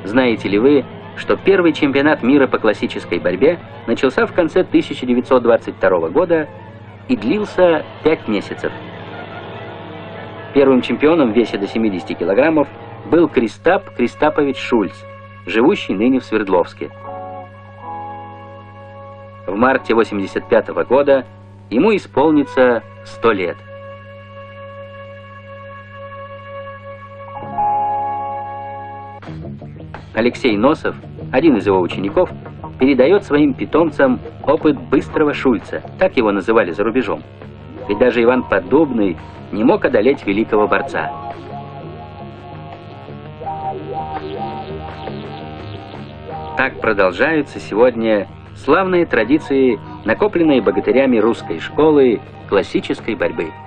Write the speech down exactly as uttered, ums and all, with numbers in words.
Знаете ли вы, что первый чемпионат мира по классической борьбе начался в конце тысяча девятьсот двадцать второго года и длился пять месяцев? Первым чемпионом в весе до семидесяти килограммов был Кристап Кристапович Шульц, живущий ныне в Свердловске. В марте восемьдесят пятого года ему исполнится сто лет. Алексей Носов, один из его учеников, передает своим питомцам опыт быстрого Шульца, так его называли за рубежом. Ведь даже Иван Поддубный не мог одолеть великого борца. Так продолжаются сегодня славные традиции, накопленные богатырями русской школы классической борьбы.